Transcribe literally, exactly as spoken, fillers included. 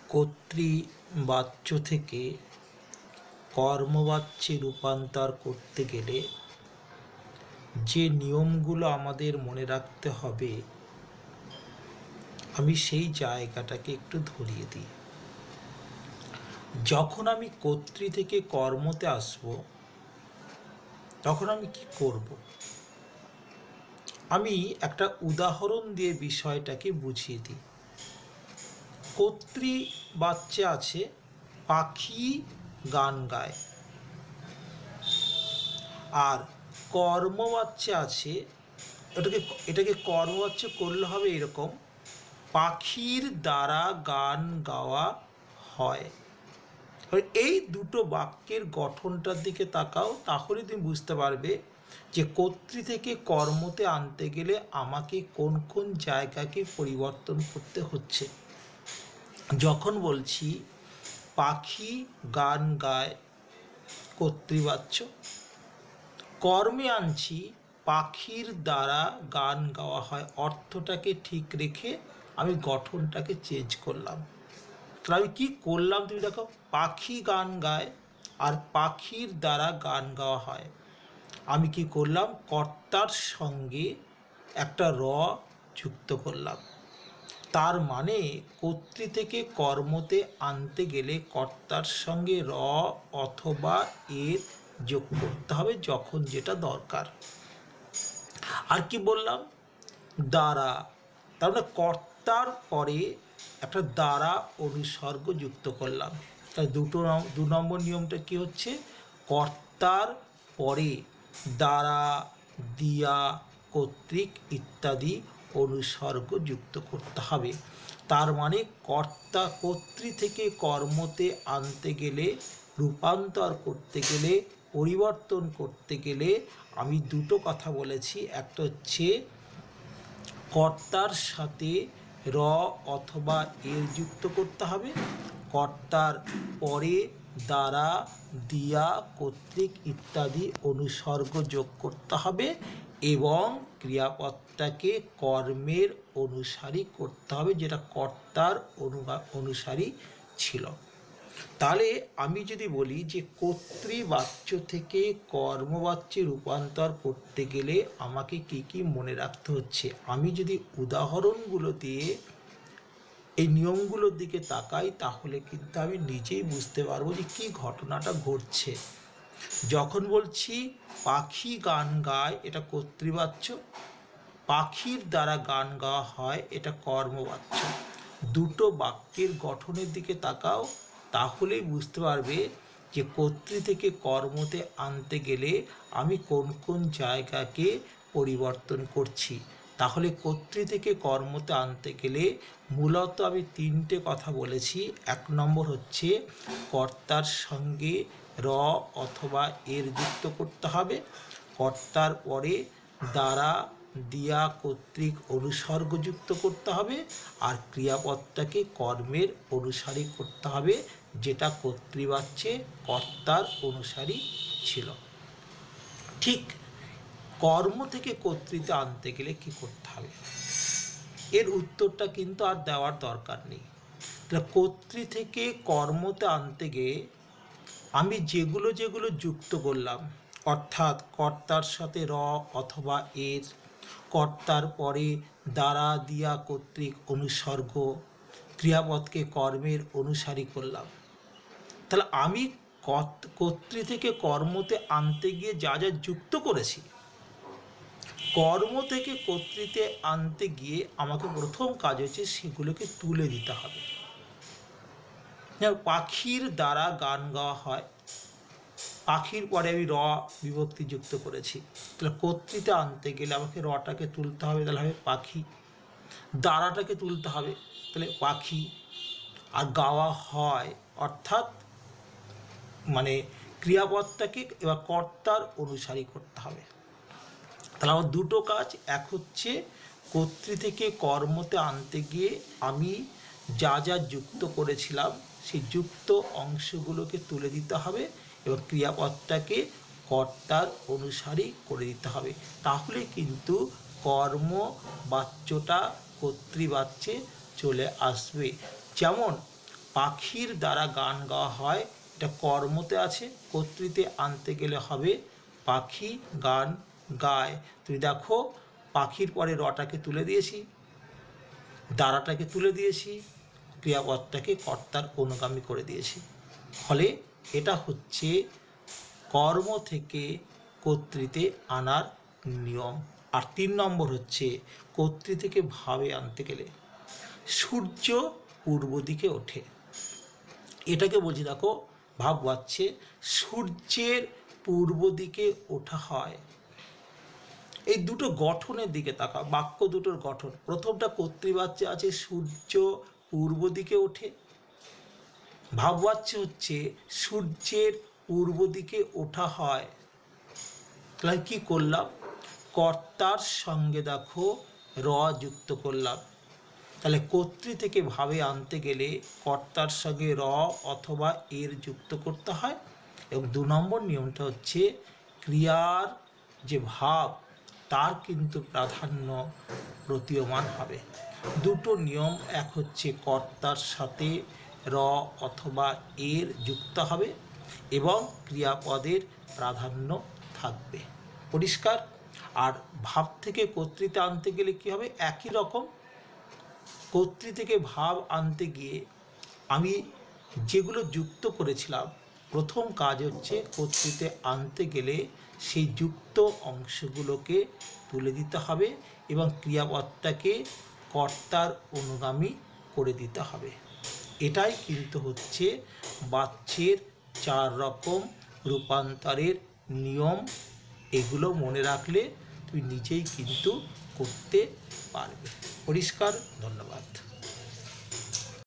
কর্তৃবাচ্য থেকে কর্মবাচ্যে রূপান্তর করতে গেলে যে নিয়মগুলো আমাদের মনে রাখতে হবে, আমি সেই জায়গাটাকে একটু ধরিয়ে দিই। যখন আমি কর্তৃ থেকে কর্মতে আসব, তখন আমি কি করব? আমি একটা উদাহরণ দিয়ে বিষয়টাকে বুঝিয়ে দিই। কর্তৃবাচ্যে আছে পাখি গান গায়, আর কর্মবাচ্যে আছে, এটাকে এটাকে কর্মবাচ্য করলে হবে এরকম: পাখির দ্বারা গান গাওয়া হয়। এই দুটো বাক্যের গঠনটার দিকে তাকাও, তাহলে তুমি বুঝতে পারবে যে কর্তৃ থেকে কর্মতে আনতে গেলে আমাকে কোন কোন জায়গাকে পরিবর্তন করতে হচ্ছে। যখন বলছি পাখি গান গায়, কর্তৃবাচ্য, কর্মে আনছি পাখির দ্বারা গান গাওয়া হয়, অর্থটাকে ঠিক রেখে আমি গঠনটাকে চেঞ্জ করলাম। তাহলে আমি কী করলাম তুমি দেখো, পাখি গান গায় আর পাখির দ্বারা গান গাওয়া হয়। আমি কি করলাম, কর্তার সঙ্গে একটা র যুক্ত করলাম। তার মানে কর্তৃ থেকে কর্মতে আনতে গেলে কর্তার সঙ্গে র অথবা এর যোগ করতে হবে যখন যেটা দরকার। আর কি বললাম, দ্বারা, তার মানে কর্তার পরে একটা দ্বারা অনুসর্গ যুক্ত করলাম। তাই দুটো দু নম্বর নিয়মটা কি হচ্ছে, কর্তার পরে দ্বারা, দিয়া, কর্তৃক ইত্যাদি অনুসর্গ যুক্ত করতে হবে। তার মানে কর্তা কর্তৃ থেকে কর্মতে আনতে গেলে, রূপান্তর করতে গেলে, পরিবর্তন করতে গেলে আমি দুটো কথা বলেছি। একটা হচ্ছে কর্তার সাথে র অথবা এর যুক্ত করতে হবে, কর্তার পরে দ্বারা, দিয়া, কর্তৃক ইত্যাদি অনুসর্গ যোগ করতে হবে, এবং ক্রিয়াপদটাকে কর্মের অনুসারী করতে হবে, যেটা কর্তার অনুসারী ছিল। তাহলে আমি যদি বলি যে কর্তৃবাচ্য থেকে কর্মবাচ্যে রূপান্তর করতে গেলে আমাকে কি কি মনে রাখতে হচ্ছে, আমি যদি উদাহরণগুলো দিয়ে এই নিয়মগুলোর দিকে তাকাই, তাহলে কিন্তু আমি নিজেই বুঝতে পারবো যে কী ঘটনাটা ঘটছে। যখন বলছি পাখি গান গায়, এটা কর্তৃবাচ্য, পাখির দ্বারা গান গাওয়া হয়, এটা কর্মবাচ্য। দুটো বাক্যের গঠনের দিকে তাকাও, তাহলেই বুঝতে পারবে যে কর্তৃ থেকে কর্মতে আনতে গেলে আমি কোন কোন জায়গাকে পরিবর্তন করছি। তাহলে কর্তৃ থেকে কর্মতে আনতে গেলে মূলত আমি তিনটে কথা বলেছি। এক নম্বর হচ্ছে কর্তার সঙ্গে র অথবা এর যুক্ত করতে হবে, কর্তার পরে দ্বারা, দিয়া, কর্তৃক অনুসর্গ যুক্ত করতে হবে, আর ক্রিয়াপদটাকে কর্মের অনুসারী করতে হবে, যেটা কর্তৃবাচ্যে কর্তার অনুসারী ছিল। ঠিক কর্ম থেকে কর্তৃতে আনতে গেলে কি করতে হবে, এর উত্তরটা কিন্তু আর দেওয়ার দরকার নেই। তাহলে কর্তৃ থেকে কর্মতে আনতে গিয়ে আমি যেগুলো যেগুলো যুক্ত করলাম, অর্থাৎ কর্তার সাথে র অথবা এর, কর্তার পরে দ্বারা, দিয়া, কর্তৃক অনুসর্গ, ক্রিয়াপদকে কর্মের অনুসারী করলাম। তাহলে আমি কর্তৃ থেকে কর্মতে আনতে গিয়ে যা যা যুক্ত করেছি, কর্ম থেকে কর্তৃতে আনতে গিয়ে আমাকে প্রথম কাজ হচ্ছে সেগুলোকে তুলে দিতে হবে। পাখির দ্বারা গান গাওয়া হয়, পাখির পরে আমি র বিভক্তি যুক্ত করেছি, তাহলে কর্তৃতে আনতে গেলে আমাকে রটাকে তুলতে হবে, তাহলে হবে পাখি। দ্বারাটাকে তুলতে হবে, তাহলে পাখি। আর গাওয়া হয় অর্থাৎ মানে ক্রিয়াপদটাকে এবার কর্তার অনুসারী করতে হবে। তাহলে আমার দুটো কাজ, এক হচ্ছে কর্তৃ থেকে কর্মতে আনতে গিয়ে আমি যা যা যুক্ত করেছিলাম সেই যুক্ত অংশগুলোকে তুলে দিতে হবে এবং ক্রিয়াপদটাকে কর্তার অনুসারী করে দিতে হবে। তাহলে কিন্তু কর্মবাচ্যটা কর্তৃবাচ্যে চলে আসবে। যেমন পাখির দ্বারা গান গাওয়া হয়, এটা কর্মতে আছে, কর্তৃতে আনতে গেলে হবে পাখি গান গায়। তুমি দেখো পাখির পরে রটাকে তুলে দিয়েছি, দ্বারাটাকে তুলে দিয়েছি, ক্রিয়াপদটাকে কর্তার অনুগামী করে দিয়েছি। ফলে এটা হচ্ছে কর্ম থেকে কর্তৃতে আনার নিয়ম। আর তিন নম্বর হচ্ছে কর্তৃ থেকে ভাবে আনতে গেলে সূর্য পূর্ব দিকে ওঠে, এটাকে বলছি দেখো ভাব বাচ্ছে সূর্যের পূর্ব দিকে ওঠা হয়। এই দুটো গঠনের দিকে তাকাও, বাক্য দুটোর গঠন। প্রথমটা কর্তৃবাচ্যে আছে সূর্য পূর্ব দিকে ওঠে, ভাববাচ্য হচ্ছে সূর্যের পূর্ব দিকে ওঠা হয়। তাহলে কি করলাম, কর্তার সঙ্গে দেখো র যুক্ত করলাম। তাহলে কর্তৃ থেকে ভাবে আনতে গেলে কর্তার সঙ্গে র অথবা এর যুক্ত করতে হয়। এবং দু নম্বর নিয়মটা হচ্ছে ক্রিয়ার যে ভাব তার কিন্তু প্রাধান্য প্রতীয়মান হবে। দুটো নিয়ম, এক হচ্ছে কর্তার সাথে র অথবা এর যুক্ত হবে এবং ক্রিয়াপদের প্রাধান্য থাকবে। পরিষ্কার? আর ভাব থেকে কর্তৃতে আনতে গেলে কি হবে, একই রকম। কর্তৃ থেকে ভাব আনতে গিয়ে আমি যেগুলো যুক্ত করেছিলাম, প্রথম কাজ হচ্ছে কর্তৃতে আনতে গেলে সেই যুক্ত অংশগুলোকে তুলে দিতে হবে এবং ক্রিয়াপদটাকে কর্তার অনুগামী করে দিতে হবে। এটাই কিন্তু হচ্ছে বাচ্যের চার রকম রূপান্তরের নিয়ম। এগুলো মনে রাখলে তুমি নিজেই কিন্তু করতে পারবে। পরিষ্কার? ধন্যবাদ।